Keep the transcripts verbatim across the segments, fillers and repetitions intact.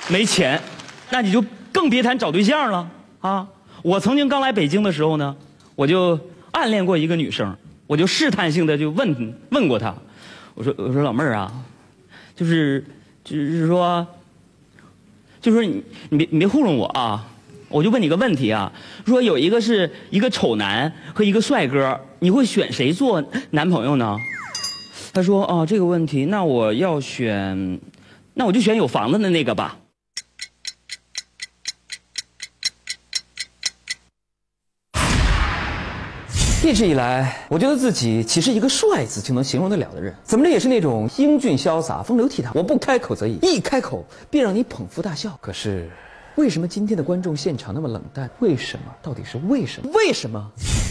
没钱，那你就更别谈找对象了啊！我曾经刚来北京的时候呢，我就暗恋过一个女生，我就试探性的就问问过她，我说我说老妹儿啊，就是就是说，就是说你你别你别糊弄我啊！我就问你个问题啊，说有一个是一个丑男和一个帅哥，你会选谁做男朋友呢？他说哦这个问题，那我要选，那我就选有房子的那个吧。 一直以来，我觉得自己其实一个帅字就能形容得了的人，怎么着也是那种英俊潇洒、风流倜傥。我不开口则已，一开口便让你捧腹大笑。可是，为什么今天的观众现场那么冷淡？为什么？到底是为什么？为什么？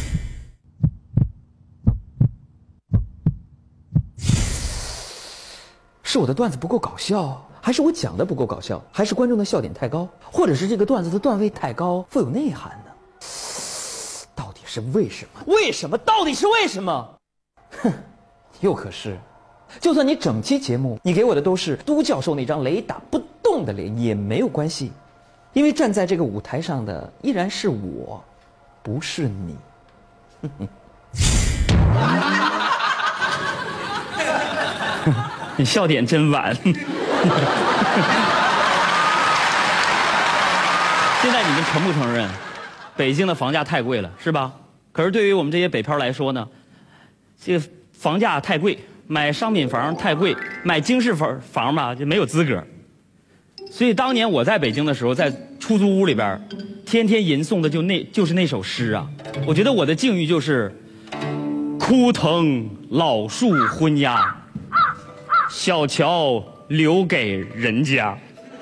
是我的段子不够搞笑，还是我讲的不够搞笑，还是观众的笑点太高，或者是这个段子的段位太高，富有内涵呢？到底是为什么？为什么？到底是为什么？哼，又可是，就算你整期节目你给我的都是都教授那张雷打不动的脸也没有关系，因为站在这个舞台上的依然是我，不是你。哼哼你笑点真晚。现在你们承不承认，北京的房价太贵了，是吧？可是对于我们这些北漂来说呢，这个房价太贵，买商品房太贵，买经适房房吧就没有资格。所以当年我在北京的时候，在出租屋里边，天天吟诵的就那就是那首诗啊。我觉得我的境遇就是枯藤老树昏鸦，小桥留给人家。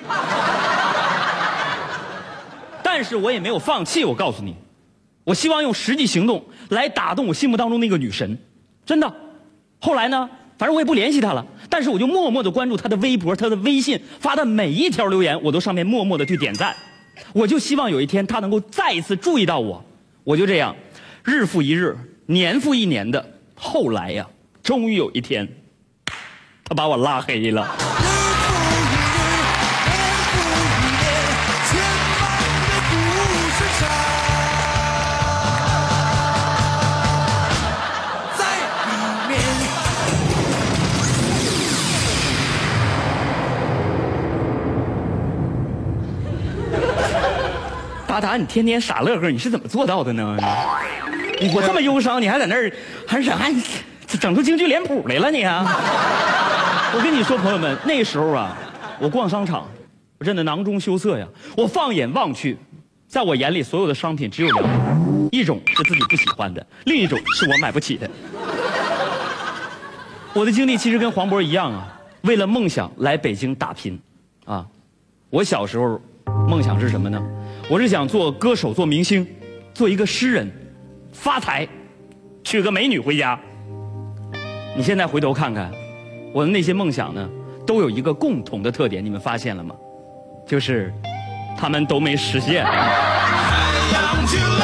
但是我也没有放弃，我告诉你，我希望用实际行动来打动我心目当中那个女神，真的。后来呢，反正我也不联系她了，但是我就默默的关注她的微博、她的微信，发的每一条留言，我都上面默默的去点赞。我就希望有一天她能够再一次注意到我。我就这样，日复一日，年复一年的。后来呀，终于有一天，她把我拉黑了。达达，你天天傻乐呵，你是怎么做到的呢？你我这么忧伤，你还在那儿，还是还整出京剧脸谱来了你啊？我跟你说，朋友们，那时候啊，我逛商场，我真的囊中羞涩呀。我放眼望去，在我眼里，所有的商品只有两种，一种是自己不喜欢的，另一种是我买不起的。我的经历其实跟黄渤一样啊，为了梦想来北京打拼，啊，我小时候梦想是什么呢？我是想做歌手，做明星，做一个诗人，发财，娶个美女回家。你现在回头看看，我的那些梦想呢，都有一个共同的特点，你们发现了吗？就是他们都没实现。